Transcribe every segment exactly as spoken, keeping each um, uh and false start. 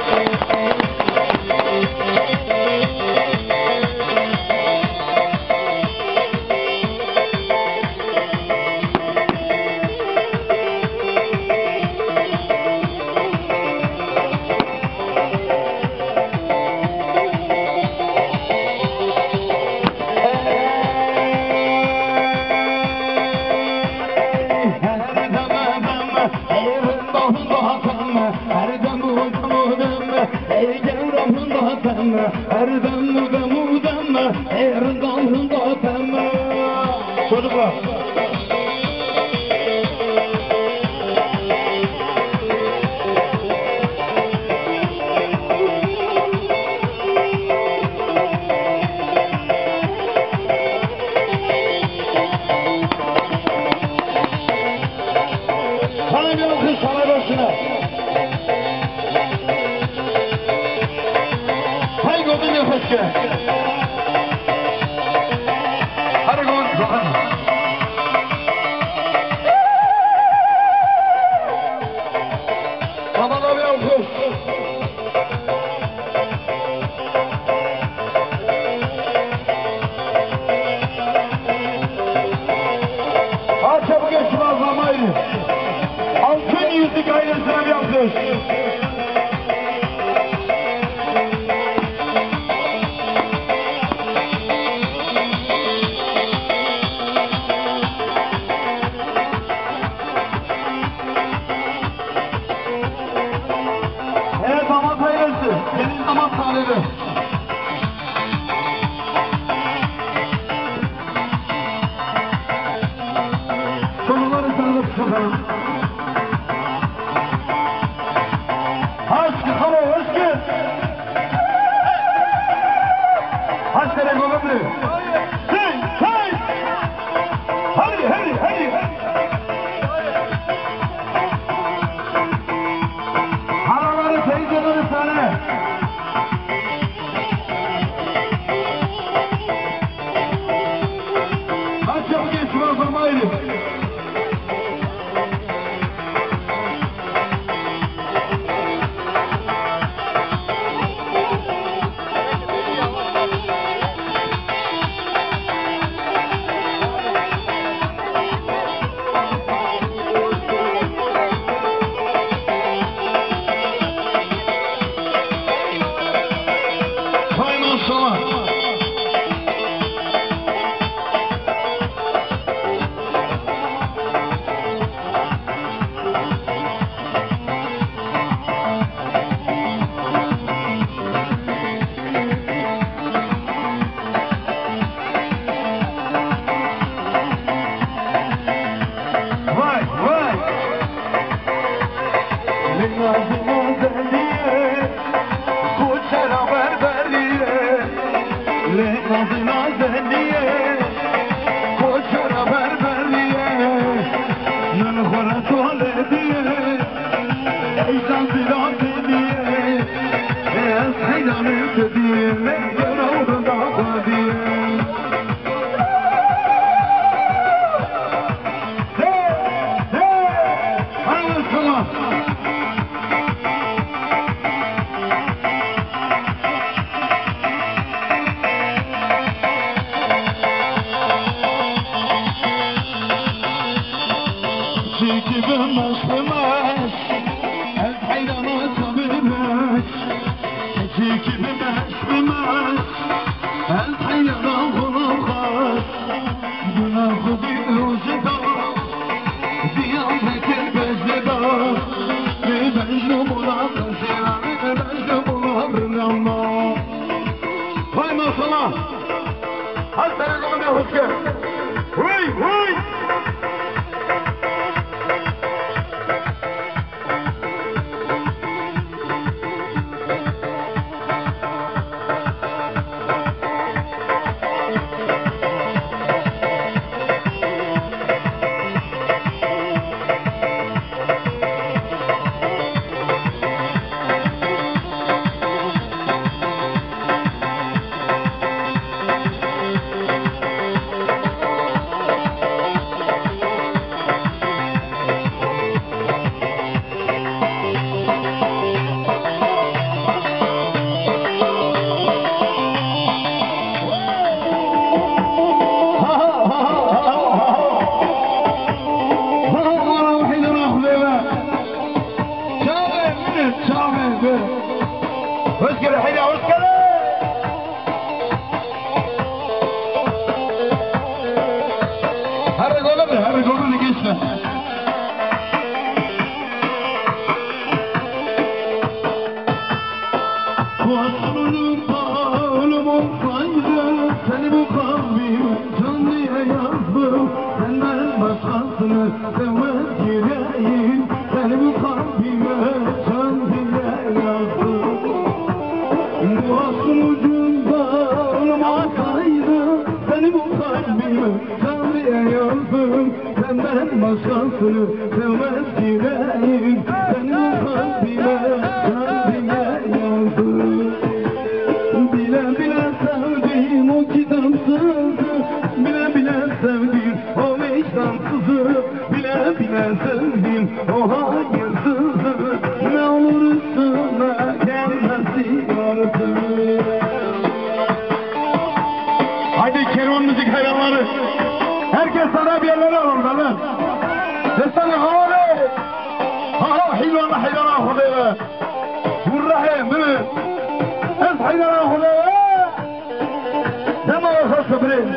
Çocuklar. Sana bir alkış sana başına. Hay gördün nefes gel. Hadi gördün. Sana da bir alkış. Ha çabuk geçme azlamaydı. Altın yüzlük ailesine bir alkış. Evet damat ailesi. Senin damat talebi. Çocukları sarılıp sıkalım. Aşkı hava aşkı. Aşkı ne gömümlü. Hey hey. Hadi hadi hadi. Haraları teyzeleri sana. Aç çabuk geçme o zamaydı. Hay maşallah. Vay vay. Nazım Azeliye, Koçera Berberiye. Nazım Azeliye, Koçera Berberiye. Nınıkora tuvalediye, Eyzan Zilateliye. Ez haydanı dediye, Mezgör avruda badiye. Çekip başlamaz, el hayrana sabırmaz. Çekip başlamaz, el hayrana kulakar. Günahı bir uzada, ziyaretin bezdeda. Mecnun bulanır, mecnun bulanır ama. Vay maşallah. Hadi sana kadar bir hoş gel. Vay vay. geldin. Hoş geldin haydi hoş geldin. Her golü bir her golü geçme. Kuasının bağlı olsaydı seni bu kalbime can diye yazdım. Senden başkasını sevmez yüreğim. Seni bu kalbime can diye yazdım. Kuasının ucunda olsaydı seni bu kalbime can diye yazdım. Senden başkasını sevmez yüreğim. Seni bu kalbime can diye yazdım. Bile bile sevdiğim o kitapsızı, bile bile sevdiğim o vicdansızı, bile bile sevdiğim o hayırsızı, ne olur üstüme gelmesi artık. Haydi kervan müzik hayranları, herkes sana bir yerlere alın lan. Desene havalı, ha hilvana hilvana hudayla, vurrahim değil mi? Ez haydara hudaya, dema olsa sabrin.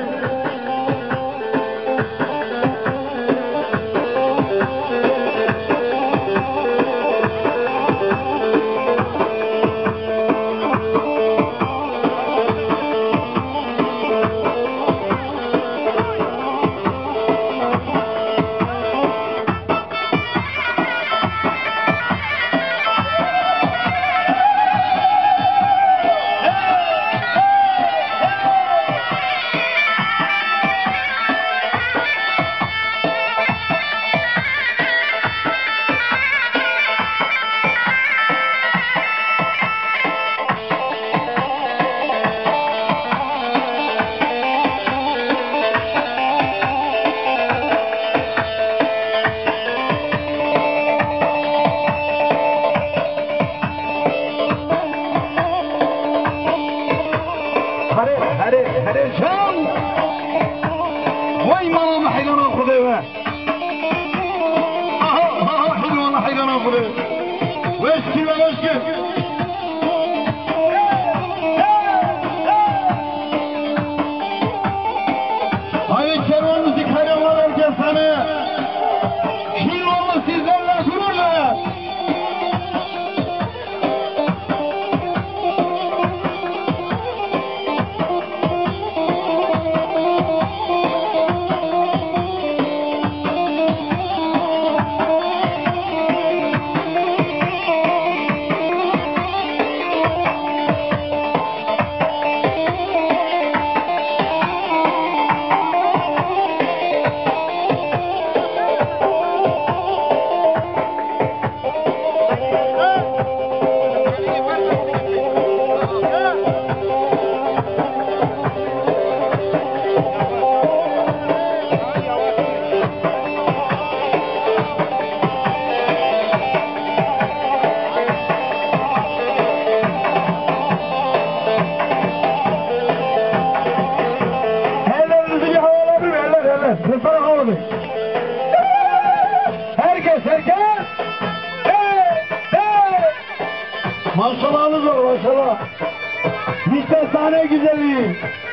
Hare hare hare can. Vay mama haydana khudaya. Aha aha hilvana haydana khudaya. Veşki ve veşki. Hayır kervan müzik hayranlar herkes seni. Hilvana sizlerle gururla. Herkes herkes. Hey, hey. Maşallahınız var maşallah. İşte sahne güzelliği.